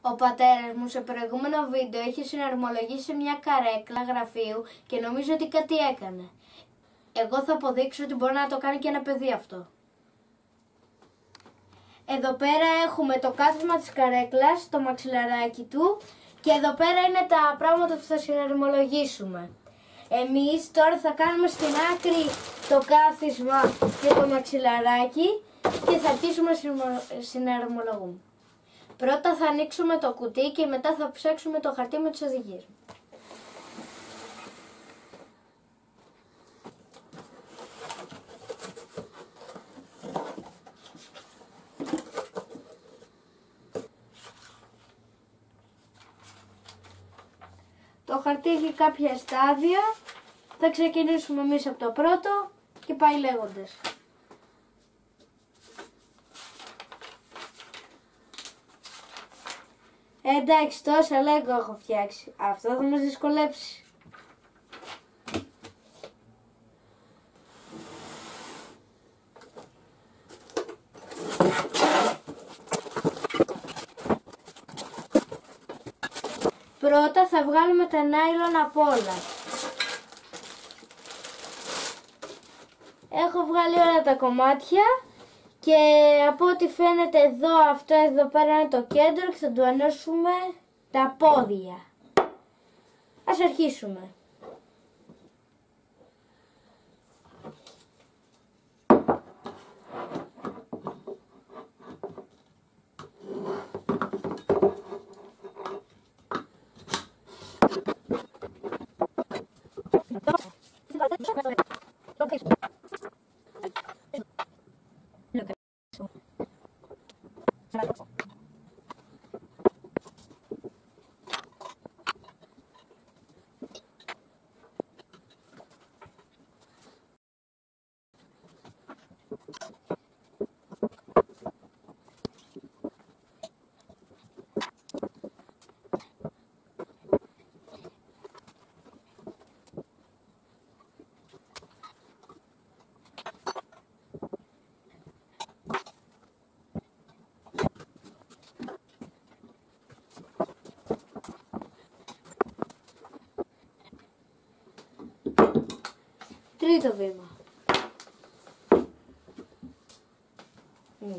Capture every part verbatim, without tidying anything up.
Ο πατέρας μου σε προηγούμενο βίντεο είχε συναρμολογήσει μια καρέκλα γραφείου και νομίζω ότι κάτι έκανε. Εγώ θα αποδείξω ότι μπορεί να το κάνει και ένα παιδί αυτό. Εδώ πέρα έχουμε το κάθισμα της καρέκλας, το μαξιλαράκι του και εδώ πέρα είναι τα πράγματα που θα συναρμολογήσουμε. Εμείς τώρα θα κάνουμε στην άκρη το κάθισμα και το μαξιλαράκι και θα αρχίσουμε να συναρμολογούμε. Πρώτα θα ανοίξουμε το κουτί και μετά θα ψάξουμε το χαρτί με τις οδηγίες. Το χαρτί έχει κάποια στάδια, θα ξεκινήσουμε εμείς από το πρώτο και πάει λέγοντας. Ε, εντάξει, τόσα Lego έχω φτιάξει. Αυτό θα μας δυσκολέψει. Πρώτα θα βγάλουμε τα νάιλον απ' όλα. Έχω βγάλει όλα τα κομμάτια και από ό,τι φαίνεται εδώ, αυτό εδώ πέρα είναι το κέντρο και θα του ανώσουμε τα πόδια. Ας αρχίσουμε. Τρίτο βήμα. Mm.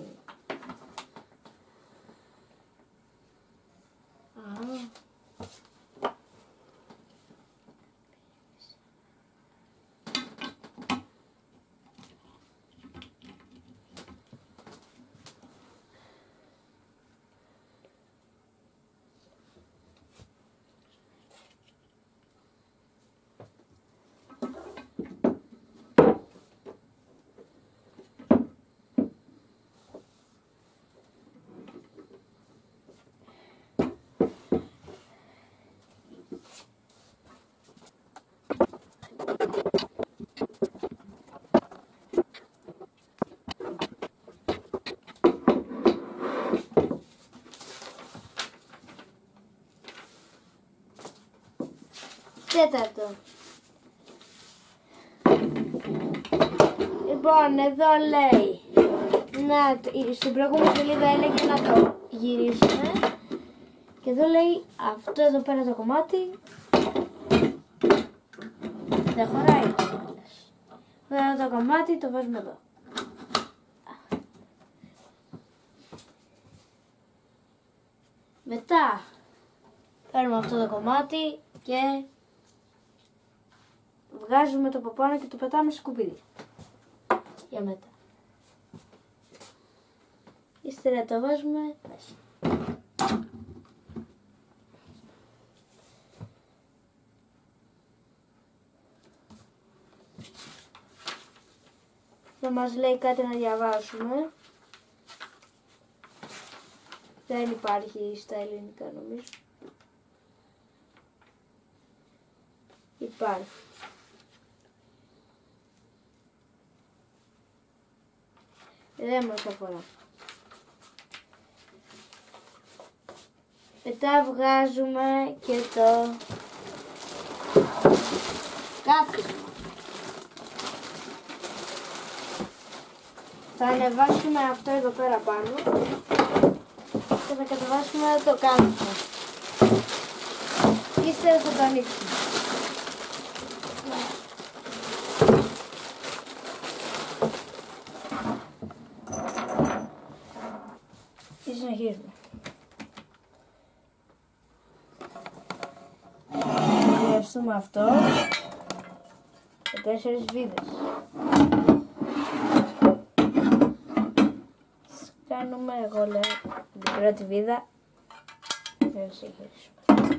Ah. Τέταρτο. Λοιπόν, εδώ λέει, να, στην προηγούμενη σελίδα έλεγε να το γυρίσουμε και εδώ λέει αυτό εδώ πέρα το κομμάτι δεν χωράει. Αυτό το κομμάτι το βάζουμε εδώ. Μετά παίρνουμε αυτό το κομμάτι και βγάζουμε το από πάνω και το πετάμε στο σκουπίδι. Για μετά. Ύστερα το βάζουμε μέσα. Θα μας λέει κάτι να διαβάσουμε. Δεν υπάρχει στα ελληνικά νομίζω. Υπάρχει. Δεν μας αφορά. Μετά βγάζουμε και το κάθισμα. Θα ανεβάσουμε αυτό εδώ πέρα πάνω και θα κατεβάσουμε κατεβάσουμε το κάτω. Ύστερα θα το ανοίξουμε. Και συνεχίζουμε. Θα χρειαστούμε αυτό και τέσσερις βίδες. Κάνουμε, εγώ λέω, την πρώτη βίδα και να συνεχίσουμε.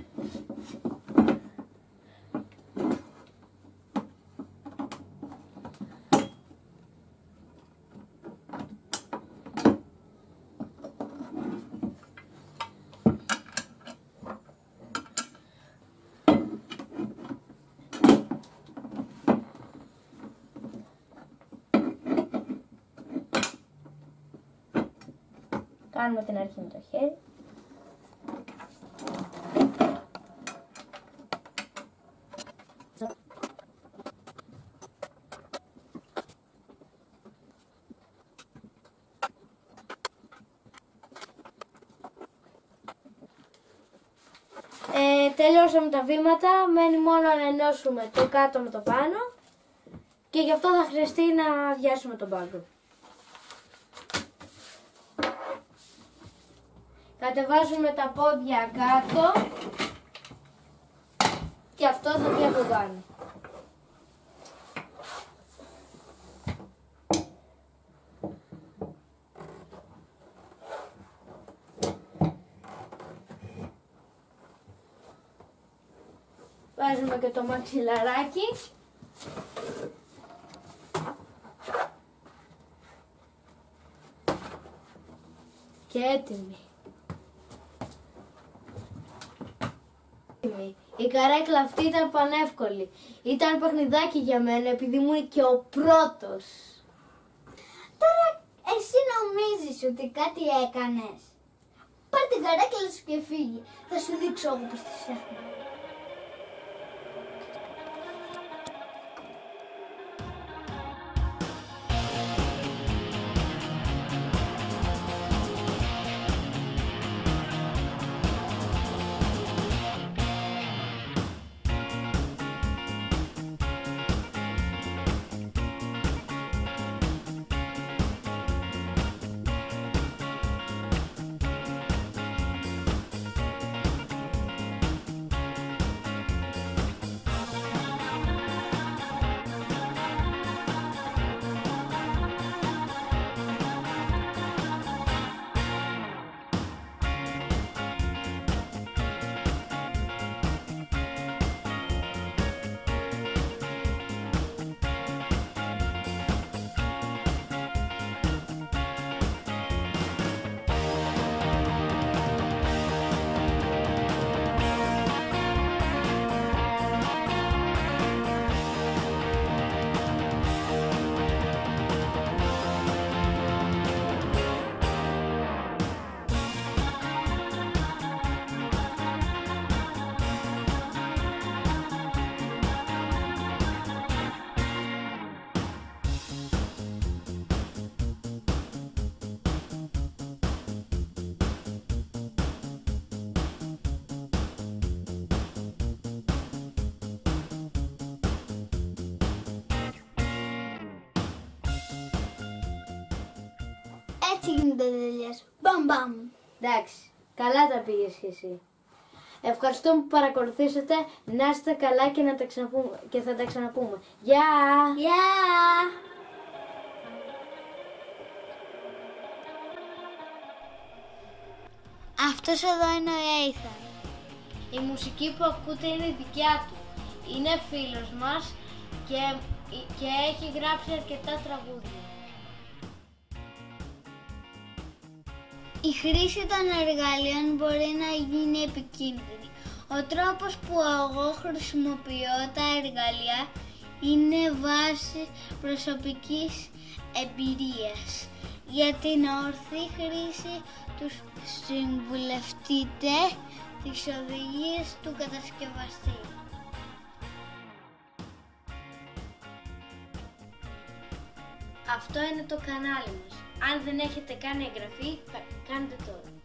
Κάνουμε την αρχή με το χέρι. Ε, τελειώσαμε τα βήματα, μένει μόνο να ενώσουμε το κάτω με το πάνω και γι' αυτό θα χρειαστεί να αδειάσουμε τον πάγκο. Κατεβάζουμε τα πόδια κάτω και αυτό θα βγει από πάνω. Βάζουμε και το μαξιλαράκι. Και έτοιμη. Η καρέκλα αυτή ήταν πανεύκολη. Ήταν παιχνιδάκι για μένα επειδή ήμουν και ο πρώτος. Τώρα εσύ νομίζεις ότι κάτι έκανες? Πάρ' την καρέκλα σου και φύγει. Θα σου δείξω εγώ πώς τη φτιάχνω. Έτσι γίνεται τελειές. Μπαμ μπαμ. Εντάξει, καλά τα πήγες και εσύ. Ευχαριστώ που παρακολουθήσατε. Να είστε καλά και, να τα ξαναπούμε, και θα τα ξαναπούμε. Γεια! Γεια! Αυτός εδώ είναι ο Έιθαν. Η μουσική που ακούτε είναι δικιά του. Είναι φίλος μας και, και έχει γράψει αρκετά τραγούδια. Η χρήση των εργαλείων μπορεί να γίνει επικίνδυνη. Ο τρόπος που εγώ χρησιμοποιώ τα εργαλεία είναι βάση προσωπικής εμπειρίας. Για την ορθή χρήση τους συμβουλευτείτε τις οδηγίες του κατασκευαστή. Αυτό είναι το κανάλι μας. Αν δεν έχετε κάνει εγγραφή, κάντε τώρα.